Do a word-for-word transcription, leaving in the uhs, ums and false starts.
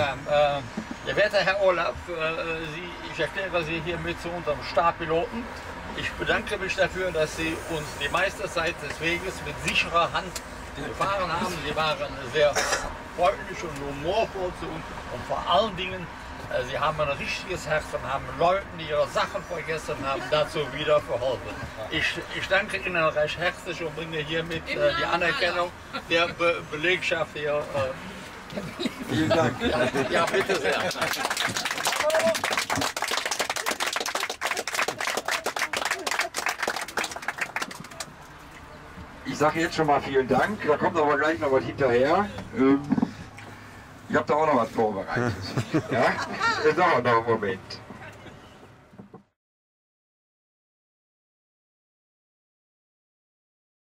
Ja, äh, sehr werter Herr Olaf, äh, Sie, ich erkläre Sie hiermit zu unserem Startpiloten. Ich bedanke mich dafür, dass Sie uns die meiste Zeit des Weges mit sicherer Hand gefahren haben. Sie waren sehr freundlich und humorvoll zu uns und vor allen Dingen, äh, Sie haben ein richtiges Herz und haben Leuten, die ihre Sachen vergessen haben, dazu wieder verholfen. Ich, ich danke Ihnen recht herzlich und bringe hiermit äh, die Anerkennung der Be Belegschaft hier. Äh, Vielen Dank. Ja, ja, bitte sehr. Ich sage jetzt schon mal vielen Dank, da kommt aber gleich noch was hinterher. Ähm, ich habe da auch noch was vorbereitet. Ja? Das dauert noch einen Moment.